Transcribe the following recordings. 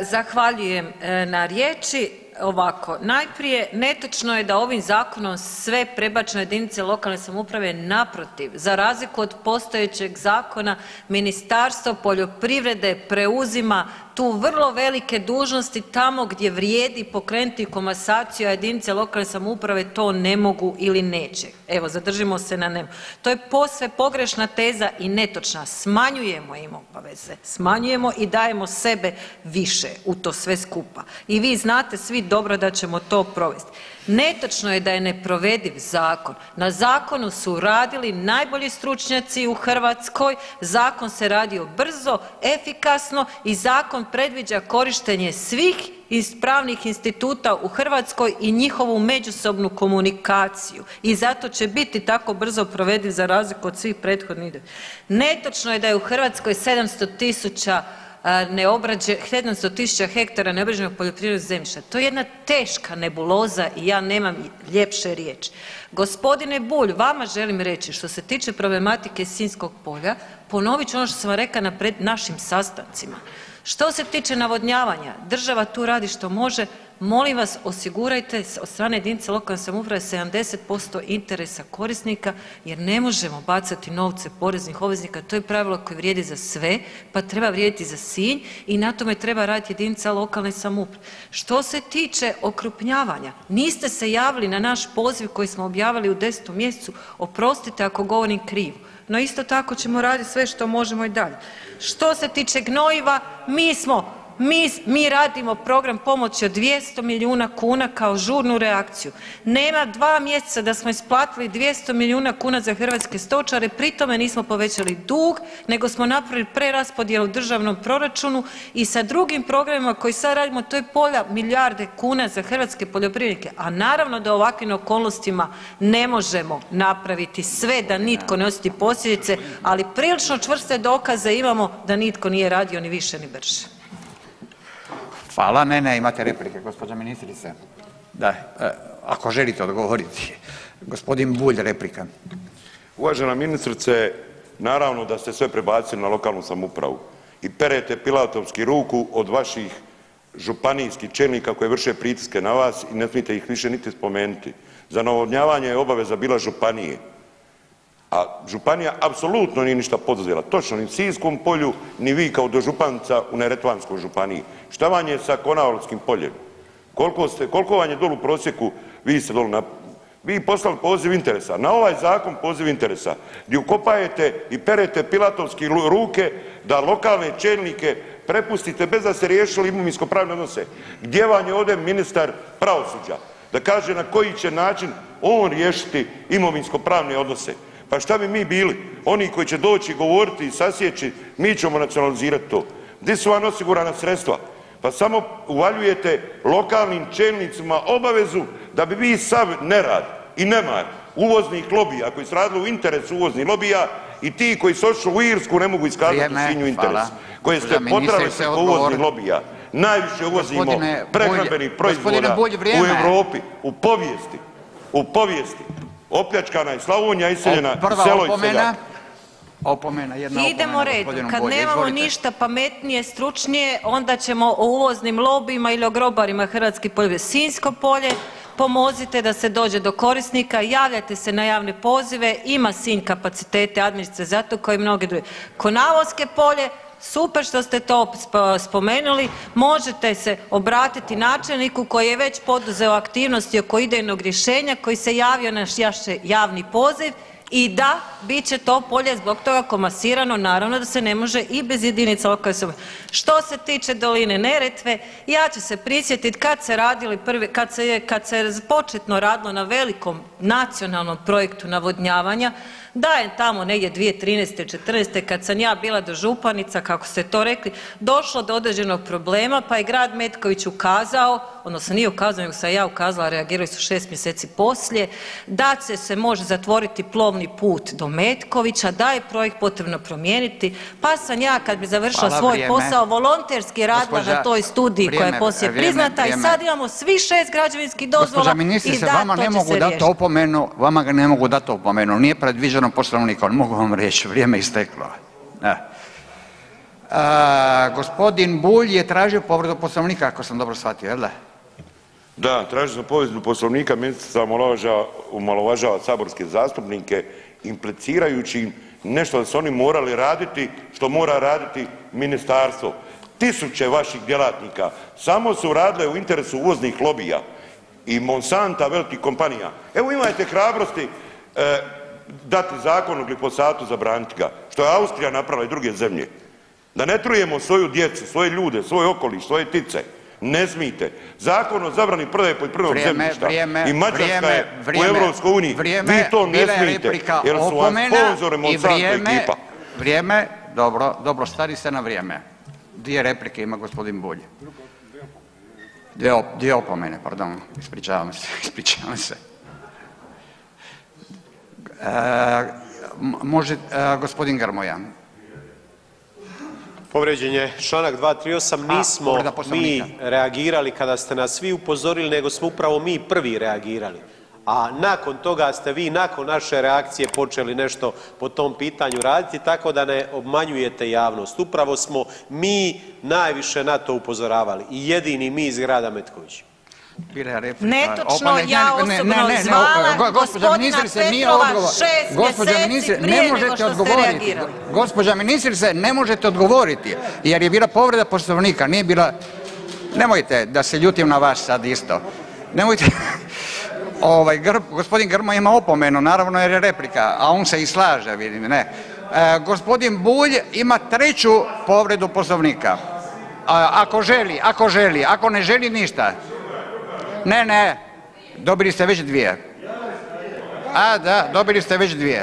Zahvaljujem na riječi. Ovako, najprije netočno je da ovim zakonom sve prebačene jedinice lokalne samouprave, naprotiv, za razliku od postojećeg zakona Ministarstvo poljoprivrede preuzima tu vrlo velike dužnosti tamo gdje vrijedi pokrenuti komasaciju, a jedinice lokalne samouprave to ne mogu ili neće. Evo, zadržimo se na njemu. To je posve pogrešna teza i netočna. Smanjujemo im obaveze, smanjujemo i dajemo sebe više u to sve skupa. I vi znate svi dobro da ćemo to provesti. Netočno je da je neprovediv zakon. Na zakonu su radili najbolji stručnjaci u Hrvatskoj, zakon se radio brzo, efikasno i zakon predviđa korištenje svih pravnih instituta u Hrvatskoj i njihovu međusobnu komunikaciju i zato će biti tako brzo provediv za razliku od svih prethodnih. Netočno je da je u Hrvatskoj 700.000 hektara neobrađenog poljoprivrednog zemljišta. To je jedna teška nebuloza i ja nemam ljepše riječi. Gospodine Bulj, vama želim reći što se tiče problematike Sinjskog polja, ponovit ću ono što sam vam rekla na našim sastancima. Što se tiče navodnjavanja, država tu radi što može, molim vas osigurajte od strane jedinice lokalne samouprave 70% interesa korisnika jer ne možemo bacati novce poreznih obveznika, to je pravilo koje vrijedi za sve, pa treba vrijediti za Sinj i na tome treba raditi jedinica lokalne samouprave. Što se tiče okrupnjavanja, niste se javili na naš poziv koji smo objavili u 10. mjesecu, oprostite ako govorim krivo, no isto tako ćemo raditi sve što možemo i dalje. Što se tiče gnojiva, mi radimo program pomoći od 200 milijuna kuna kao žurnu reakciju. Nema 2 mjeseca da smo isplatili 200 milijuna kuna za hrvatske stočare, pri tome nismo povećali dug, nego smo napravili preraspodjelu u državnom proračunu i sa drugim programima koji sad radimo, to je pola milijarde kuna za hrvatske poljoprivrednike, a naravno da u ovakvim okolnostima ne možemo napraviti sve da nitko ne osjeti posljedice, ali prilično čvrste dokaze imamo da nitko nije radio ni više ni brže. Hvala. Ne, imate replike, gospođa ministrice. Da, ako želite odgovoriti. Gospodin Bulj, replika. Uvažena ministrice, naravno da ste sve prebacili na lokalnu samoupravu i perete pilatovski ruku od vaših županijskih čelnika koji vrše pritiske na vas i ne smijete ih više niti spomenuti. Za navodnjavanje je obaveza bila županije, a županija apsolutno nije ništa poduzela, točno ni u Sinjskom polju, ni vi kao dožupanica u Neretvanskoj županiji. Šta vam je sa Konavskim poljem? Koliko vam je doli u prosjeku, vi ste doli vi poslali poziv interesa, na ovaj zakon poziv interesa, gdje ukopajete i perete pilatovski ruke da lokalne čelnike prepustite bez da ste riješili imovinsko-pravne odnose. Gdje vam je ovdje ministar pravosuđa da kaže na koji će način on riješiti imovinsko-pravne odnose? Pa šta bi mi bili? Oni koji će doći govoriti i sasjeći, mi ćemo nacionalizirati to. Gdje su vam osigurana sredstva? Pa samo uvaljujete lokalnim čelnicima obavezu da bi vi sav nerad i nemar uvoznih lobija koji su radili u interesu uvoznih lobija i ti koji su otišli u Irsku ne mogu iskazati u Sinju interes. Koje ste potrali preko uvoznih lobija. Najviše uvozimo prehrambenih proizvoda u Europi, u povijesti. Opljačkana je Slavonija, iseljena selo i seljak. Opomena, jedna opomena. Idemo redom. Kad nemamo ništa pametnije, stručnije, onda ćemo o uvoznim lobijima ili o grobarima hrvatskih poljoprivreda. Sinjsko polje, pomozite da se dođe do korisnika, javljajte se na javne pozive, ima Sinj kapacitete administracije za to kao i mnoge druge. Konavovske polje, super što ste to spomenuli, možete se obratiti načelniku koji je već poduzeo aktivnosti oko idejnog rješenja, koji se javio na javni poziv i da, bit će to polje zbog toga komasirano, naravno da se ne može i bez jedinica lokalne samouprave. Što se tiče doline Neretve, ja ću se prisjetiti kad se početno radilo na velikom nacionalnom projektu navodnjavanja, da je tamo negdje 2013. 14. kad sam ja bila dožupanica, kako ste to rekli, došlo do određenog problema, pa je grad Metković ukazao, odnosno nije ukazao, nego sam ja ukazala, reagirali su 6 mjeseci poslije, da se može zatvoriti plovni put do Metkovića, da je projekt potrebno promijeniti, pa sam ja kad bi završila svoj posao volonterski radila na toj studiji koja je poslije priznata i sad imamo svi 6 građevinskih dozvola i da, vama ne mogu dati opomenu, vama ga ne mogu dati opomenu, nije predviđeno Poslovnikom, mogu vam reći, vrijeme isteklo. Gospodin Bulj je tražio povredu Poslovnika, ako sam dobro shvatio, jel da? Da, tražio sam povredu Poslovnika, ministrica omalovažava saborske zastupnike implicirajući im nešto da su oni morali raditi što mora raditi ministarstvo. Tisuće vaših djelatnika samo su radile u interesu uvoznih lobija i Monsanta, velikih kompanija. Evo imajte hrabrosti dati zakon o glifosatu, zabraniti ga, što je Austrija napravila i druge zemlje. Da ne trujemo svoju djecu, svoje ljude, svoj okoliš, svoje ptice. Ne smijete. Zakon o zabrani prodaje poljoprivrednog zemljišta i Mađarska je u Europskoj uniji. Vi to ne smijete jer su vas sponzori Monsanto ekipa. Vrijeme, dobro, stari ste na vrijeme. 2 replike ima gospodin Bulj. 2 opomene, pardon, ispričavam se. Može gospodin Grmoja. Povrijeđen je članak 238. Nismo mi reagirali kada ste nas vi upozorili, nego smo upravo mi prvi reagirali. A nakon toga ste vi nakon naše reakcije počeli nešto po tom pitanju raditi, tako da ne obmanjujete javnost. Upravo smo mi najviše na to upozoravali i jedini mi iz grada Metkovića. Netočno, ja osobno zvala gospodina Petrova 6 mjeseci prije nego što ste reagirali. Gospođa ministrice, ne možete odgovoriti jer je bila povreda Poslovnika, nije bila... Nemojte da se ljutim na vas sad isto. Nemojte... Gospodin Grmoja ima opomenu, naravno jer je replika, a on se i slaže, vidim, ne. Gospodin Bulj ima 3. povredu Poslovnika. Ako želi, ako ne želi ništa. Ne, dobili ste već 2. Da, dobili ste već 2.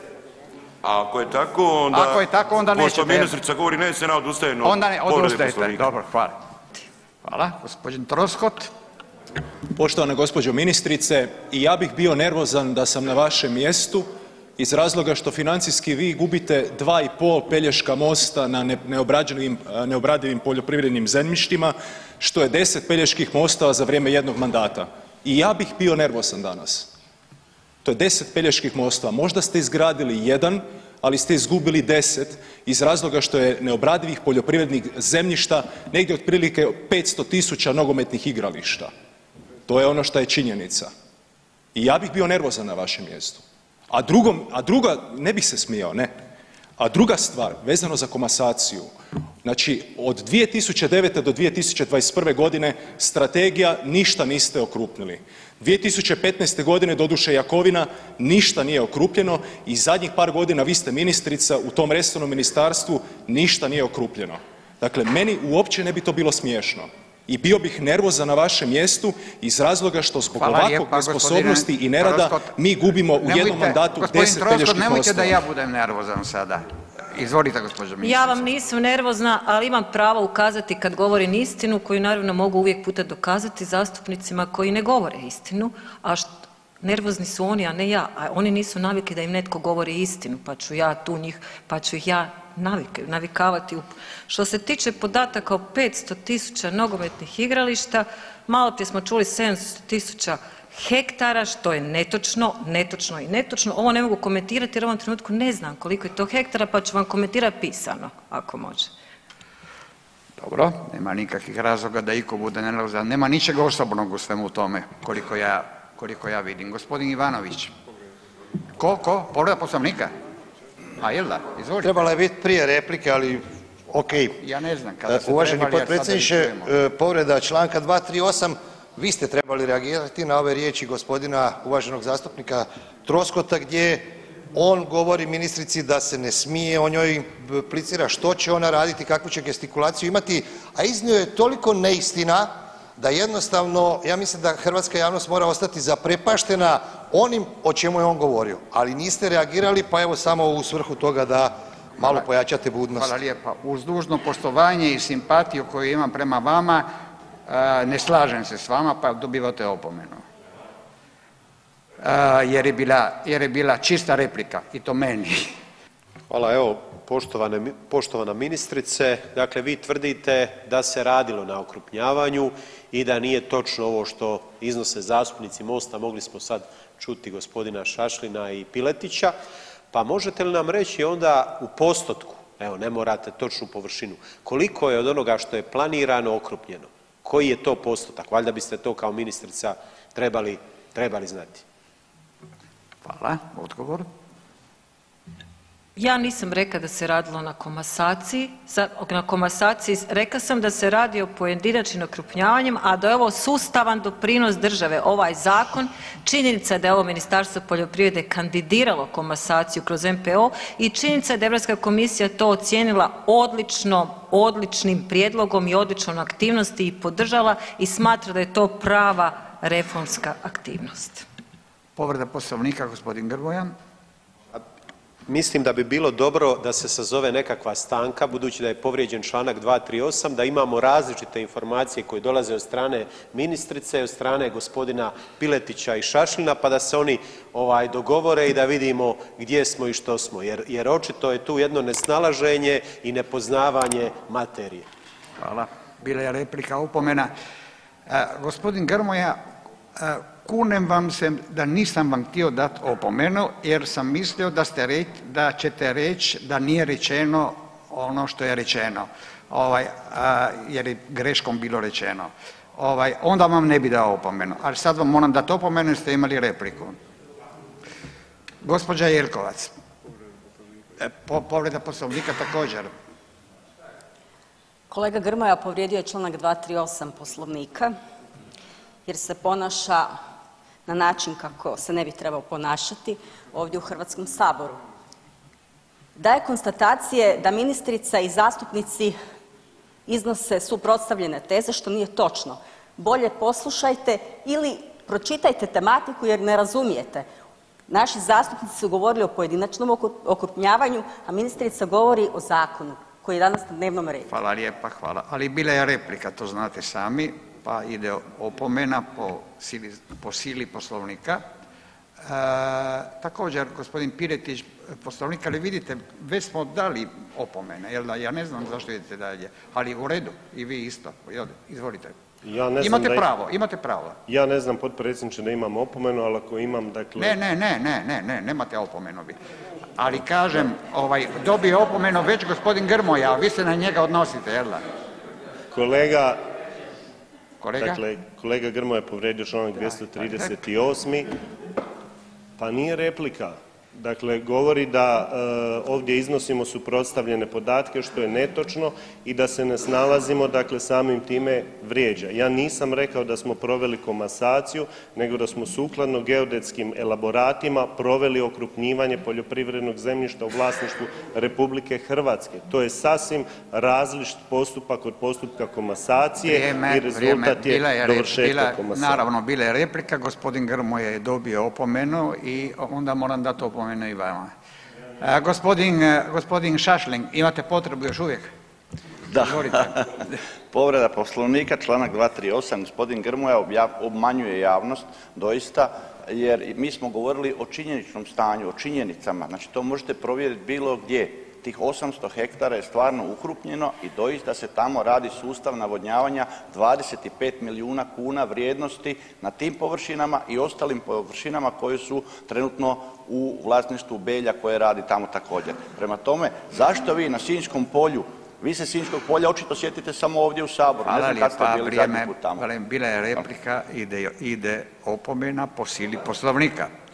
Ako je tako, onda nećete. Pošto ministrica govori neće se na odustaje od povrede Poslovnika. Dobro, hvala. Hvala, gospodin Troskot. Poštovana gospođo ministrice, i ja bih bio nervozan da sam na vašem mjestu iz razloga što financijski vi gubite 2,5 Pelješka mosta na neobradivim poljoprivrednim zemljištima, što je 10 Peljeških mostova za vrijeme jednog mandata. I ja bih bio nervozan danas. To je 10 Peljeških mostova. Možda ste izgradili 1, ali ste izgubili 10 iz razloga što je neobradivih poljoprivrednih zemljišta negdje otprilike 500.000 nogometnih igrališta. To je ono što je činjenica. I ja bih bio nervozan na vašem mjestu. A druga, ne bih se smijao, ne. A druga stvar, vezano za komasaciju. Znači, od 2009. do 2021. godine strategija ništa niste okrupnili. 2015. godine, doduše Jakovina, ništa nije okrupljeno i zadnjih par godina vi ste ministrica u tom resornom ministarstvu, ništa nije okrupljeno. Dakle, meni uopće ne bi to bilo smiješno. I bio bih nervozan na vašem mjestu iz razloga što zbog ovakvog nesposobnosti i nerada mi gubimo u jednom mandatu 10 Peljeških mostova. Nemojte da ja budem nervozan sada. Izvolite, gospođo ministrice. Ja vam nisam nervozna, ali imam pravo ukazati kad govorim istinu, koju naravno mogu uvijek puta dokazati zastupnicima koji ne govore istinu, a nervozni su oni, a ne ja. A oni nisu navikli da im netko govori istinu, pa ću ih ja navikavati. Što se tiče podataka o 500.000 nogometnih igrališta, maloprije smo čuli 700.000 hektara, što je netočno. Ovo ne mogu komentirati jer u ovom trenutku ne znam koliko je to hektara, pa ću vam komentirati pisano, ako može. Dobro, nema nikakvih razloga da iko bude nervozan, nema ničega osobnog u svemu tome, koliko ja vidim. Gospodin Ivanović. Ko? Povreda Poslovnika? A jel da? Izvolite. Trebala je biti prije replike, ali okej. Ja ne znam kada se uvaženi potpredsjedniče, povreda članka 238. Vi ste trebali reagirati na ove riječi gospodina uvaženog zastupnika Troskota gdje on govori ministrici da se ne smije, on njoj implicira što će ona raditi, kakvu će gestikulaciju imati, a iznio je toliko neistina da jednostavno ja mislim da hrvatska javnost mora ostati zaprepaštena onim o čemu je on govorio, ali niste reagirali, pa evo samo u svrhu toga da malo pojačate budnost. Hvala lijepa. Uz dužno poštovanje i simpatiju koju imam prema vama, ne slažem se s vama, pa dobivate opomenu. Jer je bila čista replika i to meni. Hvala, evo poštovana ministrice, dakle vi tvrdite da se radilo na okrupnjavanju i da nije točno ovo što iznose zastupnici MOST-a, mogli smo sad čuti gospodina Šašlina i Piletića, pa možete li nam reći onda u postotku evo ne morate točnu površinu, koliko je od onoga što je planirano okrupnjeno? Koji je to postotak? Valjda biste to kao ministrica trebali znati. Hvala. Odgovor. Ja nisam rekla da se radilo na komasaciji. Na komasaciji rekla sam da se radi o pojedinačnim okrupnjavanjem, a da je ovo sustavan doprinos države. Ovaj zakon, činjenica je da je ovo Ministarstvo poljoprivrede kandidiralo komasaciju kroz NPO i činjenica je da je Europska komisija to ocijenila odličnim prijedlogom i odličnom aktivnosti i podržala i smatra da je to prava reformska aktivnost. Povreda Poslovnika, gospodin Grmoja. Mislim da bi bilo dobro da se sazove nekakva stanka, budući da je povrijeđen članak 238, da imamo različite informacije koje dolaze od strane ministrice, od strane gospodina Piletića i Šašlina, pa da se oni dogovore i da vidimo gdje smo i što smo, jer očito je tu jedno nesnalaženje i nepoznavanje materije. Hvala. Bila je replika, opomena. Gospodin Grmoja, kunem vam se da nisam vam htio dati opomenu jer sam mislio da ćete reći da nije rečeno ono što je rečeno, jer je greškom bilo rečeno. Onda vam ne bi dao opomenu, ali sad vam moram dati opomenu jer ste imali repliku. Gospođa Jelkovac. Povreda Poslovnika također. Kolega Grmoja povrijedio je članak 238. Poslovnika jer se ponaša na način kako se ne bi trebao ponašati ovdje u Hrvatskom saboru. Daje konstatacije da ministrica i zastupnici iznose suprotstavljene teze što nije točno. Bolje poslušajte ili pročitajte tematiku jer ne razumijete. Naši zastupnici su govorili o pojedinačnom okrupnjavanju, a ministrica govori o zakonu koji je danas na dnevnom redu. Hvala lijepa, hvala. Ali bila je replika, to znate sami, pa ide opomena po sili Poslovnika. Također, gospodin Piletić, Poslovnik, ali vidite, već smo dali opomene, jel da? Ja ne znam zašto idete dalje, ali u redu, i vi isto. Izvolite. Imate pravo. Ja ne znam, potpredsjedniče, da imam opomenu, ali ako imam, dakle... Ne, nemate opomenu vi. Ali kažem, dobije opomenu već gospodin Grmoja, a vi se na njega odnosite, jel da? Kolega Grmoja je povrijedio članak 238. Pa nije replika. Dakle, govori da ovdje iznosimo suprotstavljene podatke, što je netočno i da se ne snalazimo, dakle, samim time vrijeđa. Ja nisam rekao da smo proveli komasaciju, nego da smo sukladno geodetskim elaboratima proveli okrupnjivanje poljoprivrednog zemljišta u vlasništvu Republike Hrvatske. To je sasvim različit postupak od postupka komasacije i rezultat je dovršetka komasacije. Naravno, bila je replika, gospodin Grmoja je dobio opomenu i onda moram dati opomenu i vama. Gospodin Šašlin, imate potrebu još uvijek? Da. Povreda Poslovnika, članak 238. Gospodin Grmoja obmanjuje javnost doista, jer mi smo govorili o činjeničnom stanju, o činjenicama. Znači to možete provjeriti bilo gdje. Tih 800 hektara je stvarno ukrupnjeno i doista se tamo radi sustav navodnjavanja 25 milijuna kuna vrijednosti na tim površinama i ostalim površinama koje su trenutno u vlasništvu Belja koje radi tamo također. Prema tome, zašto vi na Sinjskom polju, vi se Sinjskog polja očito sjetite samo ovdje u Saboru, ne znam kad ste bili zadnji put tamo. Bila je replika, ide opomena po sili Poslovnika.